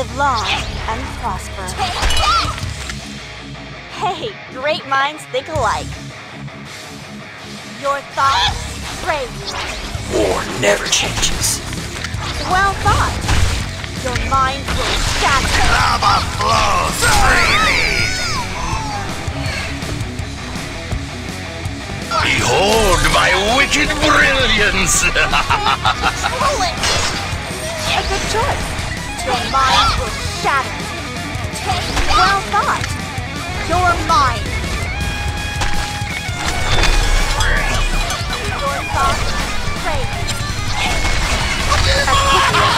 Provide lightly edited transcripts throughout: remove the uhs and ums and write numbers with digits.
Live long and prosper. Hey, great minds think alike. Your thoughts brave you. War never changes. Well thought. Your mind will shatter. Lava flows freely. Behold my wicked brilliance! Bullet! A good choice. Your mind will shatter. Well thought. Your mind. Your thoughts brave you. As quickly as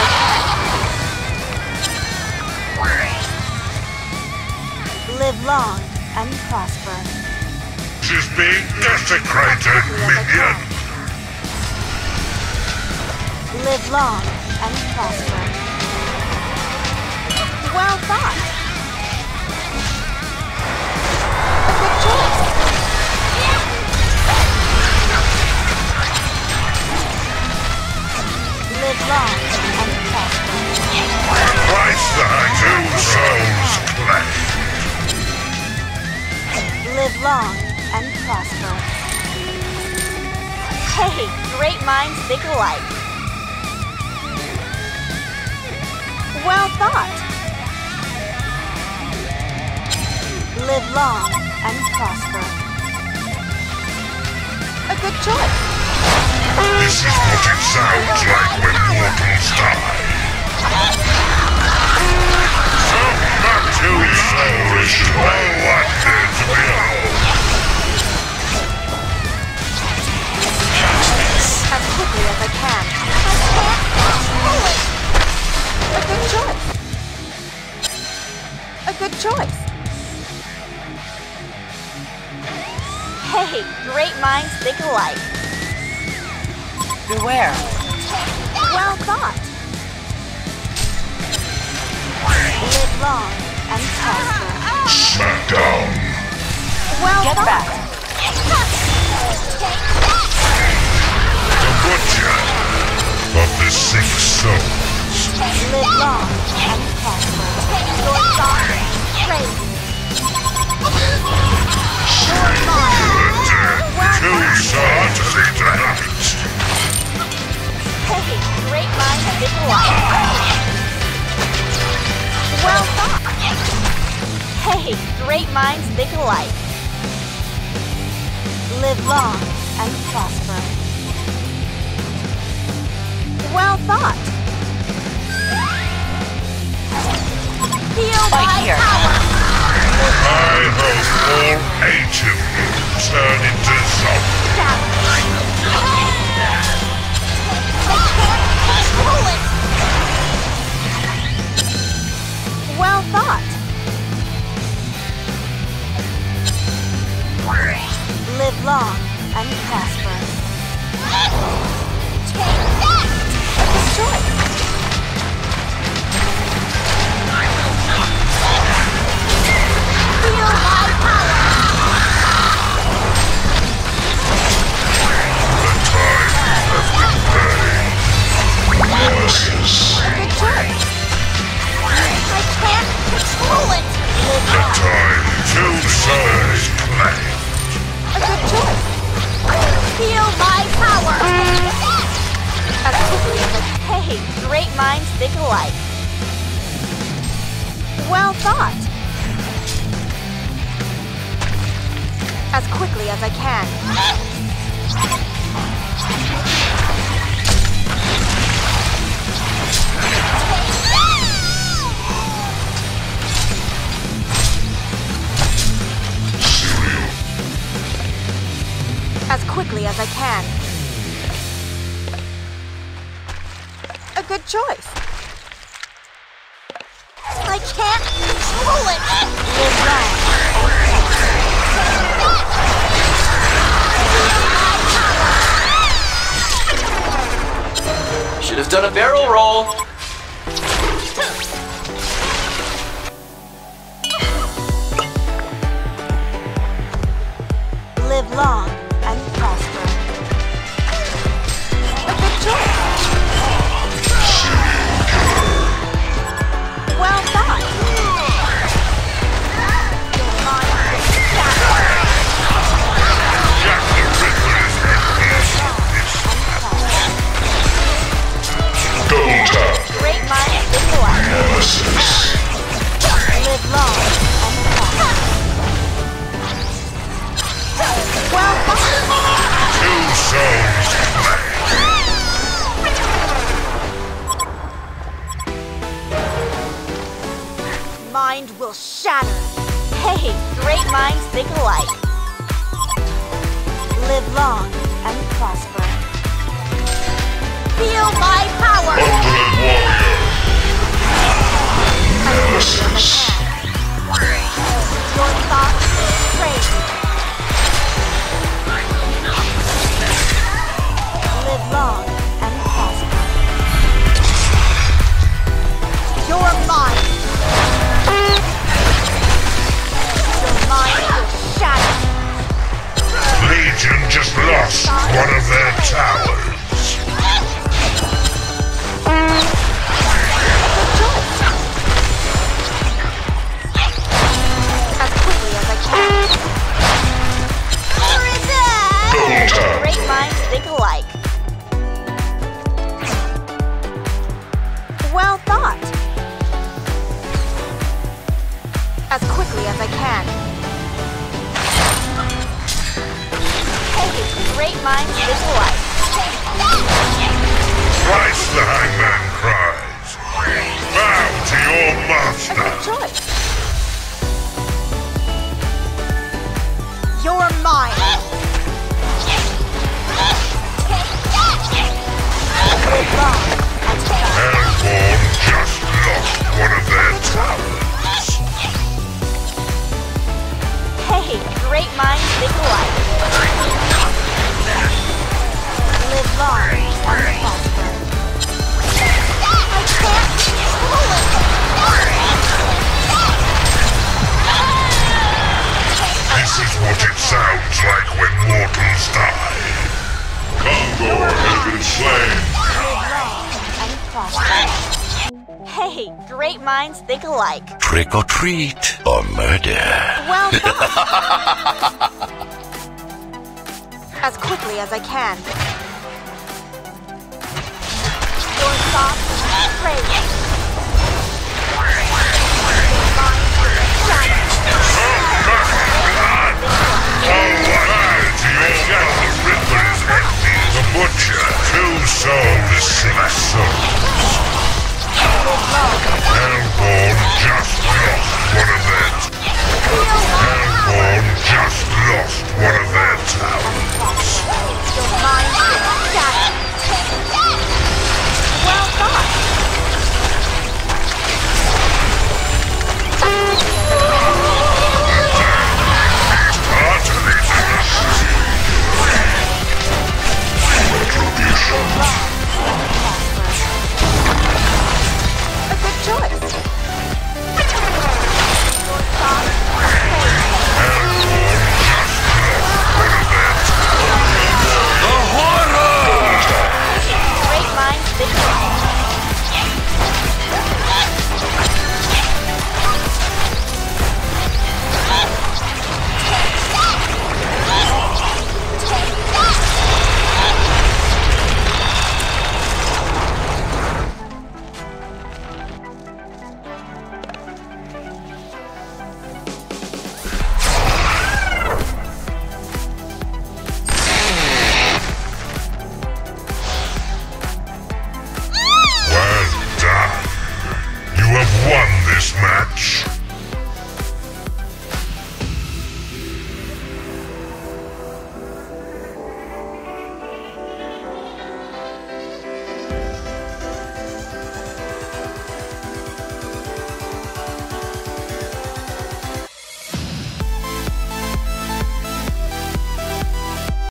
I can. Live long and prosper. She's being desecrated, minion! Live long and prosper. Well thought. A good choice. Live long and prosper. Christ, thy two souls clash. Live long and prosper. Hey, great minds think alike. Well thought. Live long and prosper. A good choice. This is what it sounds like when mortals die. Some not two souls well wanted to behold. As quickly as I can. A good choice. A good choice. Hey, great minds think alike. Beware. Well thought. Live long and prosper. Smack down. Well Get thought. back. The butcher of the 6 souls. Live long and prosper. Your thoughts praise you. Your mind. Two swords interact. Hey, great minds think alike. Well thought. Hey, great minds think alike. Live long and prosper. Well thought. Feel my here. power. I hope all 8 of you turn into zombies. Well thought. Live long and prosper. Take that! A good choice. Feel my power! The time has been paid. Nemesis. A good choice. I can't control it. Live The long. time two souls clash. A good choice. Feel my power. As quickly as I can. Hey, great minds think alike. Well thought. As quickly as I can. As quickly as I can. A good choice. I can't control it. Live long. Should have done a barrel roll. Live long and prosper. A good choice. Well think alike. Live long and prosper. Feel my power! Ultimate Warrior! Nemesis! Your thoughts praise. Live long and prosper. You're mine! Your mind will shatter! Legion just lost one of their towers. As quickly as I can. Great minds think alike. Well thought. As quickly as I can. Hey, great minds think alike. Thrice the hangman cries. Bow to your A master. good choice. You're mine. Live long and prosper. Hellborn just lost one of their towers. Hey, great minds think alike. Live long and prosper. I can't control it. This is what it sounds like when mortals die. Kongor has been slain. Live long and prosper. Hey, great minds think alike. Trick or treat or murder. Well done. As quickly as I can. Your thoughts praise. The butcher, two souls, six souls. Hellborn just lost one of their Hellborn just lost one of their towers. Your mind